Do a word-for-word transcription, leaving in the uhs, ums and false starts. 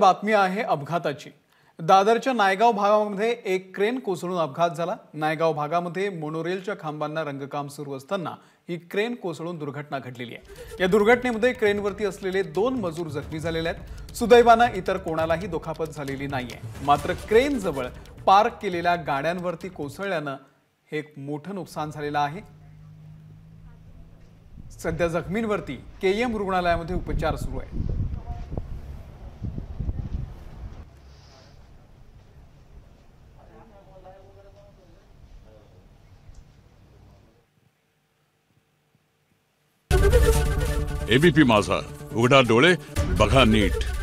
बातमी आहे अपघाताची। दादरच्या नायगाव भागामध्ये एक क्रेन कोसळून अपघात झाला। नायगाव भागामध्ये मोनोरेलच्या खांबांना रंगकाम सुरू असताना ही क्रेन कोसळून दुर्घटना घडलेली आहे। या दुर्घटनेमध्ये क्रेनवरती असलेले दोन मजूर जखमी झालेले आहेत। सुदैवाने इतर कोणालाही दुखापत झालेली नाहीये। मात्र क्रेन जवळ पार्क केलेल्या गाड्यांवरती कोसळल्याने हे एक मोठं नुकसान झालेलं आहे। सध्या जखमींवरती केएम रुग्णालयामध्ये उपचार सुरू आहेत। एबीपी माझा, उघडा डोळे बघा नीट।